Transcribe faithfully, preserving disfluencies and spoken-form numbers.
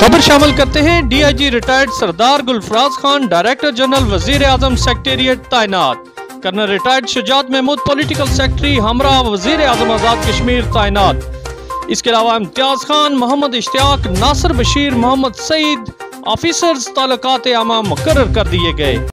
खबर शामिल करते हैं। D I G retired Sardar Gulfaraz Khan director general वजीर आजम सेक्रेटेरिएट तैनात। Colonel retired Shujaat Mahmood political secretary हमरा वजीर आजम आजाद कश्मीर तैनात। इसके अलावा इम्तियाज खान, मोहम्मद इश्तियाक, नासिर बशीर, मोहम्मद सईद ऑफिसर्स ताल्लुकात आमा मुकर्रर कर दिए गए।